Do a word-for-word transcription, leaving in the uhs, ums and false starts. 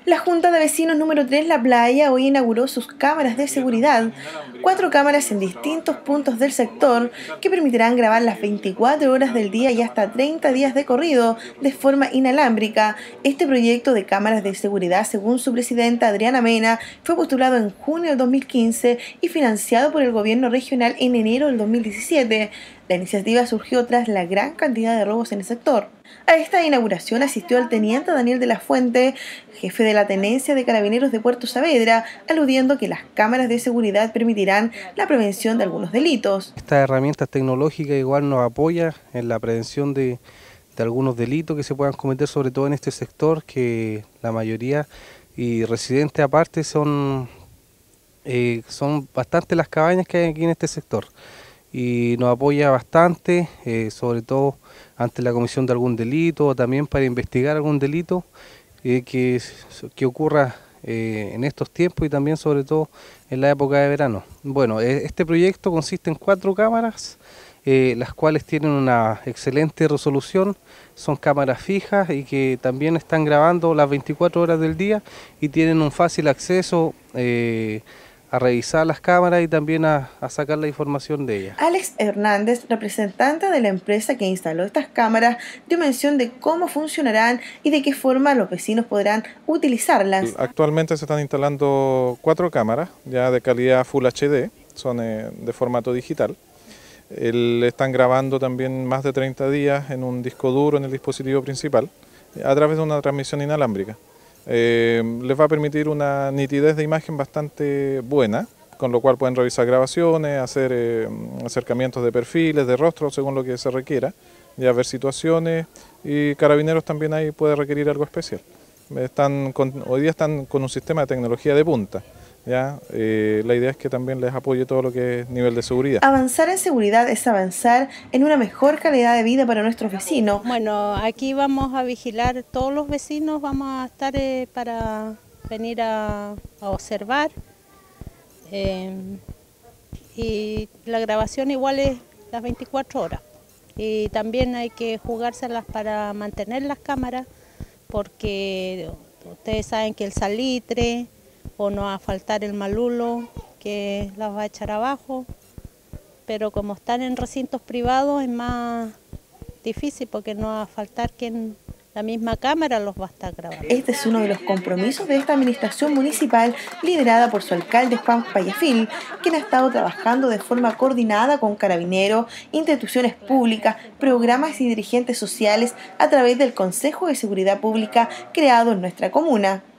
La Junta de Vecinos número tres La Playa hoy inauguró sus cámaras de seguridad, cuatro cámaras en distintos puntos del sector que permitirán grabar las veinticuatro horas del día y hasta treinta días de corrido de forma inalámbrica. Este proyecto de cámaras de seguridad, según su presidenta Adriana Mena, fue postulado en junio del dos mil quince y financiado por el gobierno regional en enero del dos mil diecisiete. La iniciativa surgió tras la gran cantidad de robos en el sector. A esta inauguración asistió el teniente Daniel de la Fuente, jefe de la Tenencia de Carabineros de Puerto Saavedra, aludiendo que las cámaras de seguridad permitirán la prevención de algunos delitos. Esta herramienta tecnológica igual nos apoya en la prevención de, de algunos delitos que se puedan cometer, sobre todo en este sector, que la mayoría y residentes aparte son, eh, son bastante las cabañas que hay aquí en este sector. Y nos apoya bastante, eh, sobre todo ante la comisión de algún delito o también para investigar algún delito eh, que, que ocurra eh, en estos tiempos y también sobre todo en la época de verano. Bueno, este proyecto consiste en cuatro cámaras, eh, las cuales tienen una excelente resolución, son cámaras fijas y que también están grabando las veinticuatro horas del día y tienen un fácil acceso eh, a revisar las cámaras y también a, a sacar la información de ellas. Alex Hernández, representante de la empresa que instaló estas cámaras, dio mención de cómo funcionarán y de qué forma los vecinos podrán utilizarlas. Actualmente se están instalando cuatro cámaras ya de calidad Full H D, son eh, de formato digital. El, están grabando también más de treinta días en un disco duro en el dispositivo principal a través de una transmisión inalámbrica. Eh, les va a permitir una nitidez de imagen bastante buena, con lo cual pueden revisar grabaciones, hacer eh, acercamientos de perfiles, de rostros, según lo que se requiera, ya ver situaciones, y Carabineros también ahí puede requerir algo especial. Están con, hoy día están con un sistema de tecnología de punta. ¿Ya? Eh, la idea es que también les apoye todo lo que es nivel de seguridad. Avanzar en seguridad es avanzar en una mejor calidad de vida para nuestros vecinos. Bueno, aquí vamos a vigilar todos los vecinos, vamos a estar eh, para venir a, a observar. Eh, y la grabación igual es las veinticuatro horas. Y también hay que jugárselas para mantener las cámaras, porque ustedes saben que el salitre, o no va a faltar el malulo que las va a echar abajo, pero como están en recintos privados es más difícil porque no va a faltar quien la misma cámara los va a estar grabando. Este es uno de los compromisos de esta administración municipal liderada por su alcalde Juan Payafil, quien ha estado trabajando de forma coordinada con Carabineros, instituciones públicas, programas y dirigentes sociales a través del Consejo de Seguridad Pública creado en nuestra comuna.